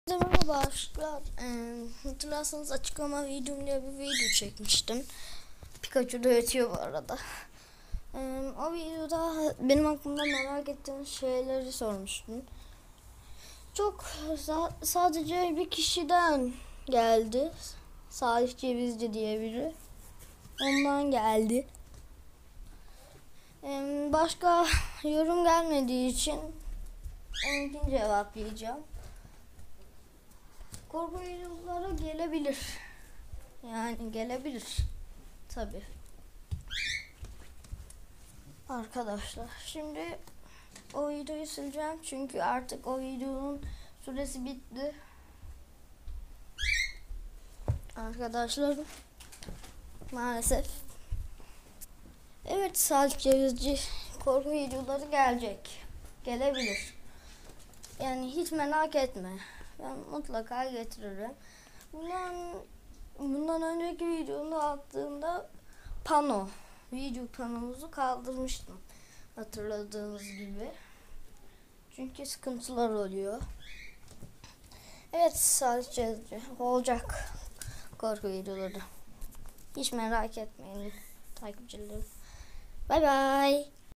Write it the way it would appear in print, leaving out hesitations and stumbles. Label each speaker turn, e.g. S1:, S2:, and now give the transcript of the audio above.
S1: Merhaba arkadaşlar. Hatırlarsanız açıklama videom diye bir video çekmiştim. Pikachu da ötüyor bu arada. O videoda benim aklımda merak ettiğim şeyleri sormuştum. Çok sadece bir kişiden geldi. Salih Cevizci diye biri. Ondan geldi. Başka yorum gelmediği için onunkini cevaplayacağım. Korku videoları gelebilir. Yani gelebilir. Tabi. Arkadaşlar şimdi o videoyu sileceğim. Çünkü artık o videonun süresi bitti. Arkadaşlar maalesef. Evet, Salih Cevizci korku videoları gelecek. Gelebilir. Yani hiç merak etme. Ben mutlaka getiririm. Bundan önceki videomda attığımda video panomuzu kaldırmıştım. Hatırladığınız gibi. Çünkü sıkıntılar oluyor. Evet, sadece olacak korku videoları. Hiç merak etmeyin takipçilerim. Bye bye.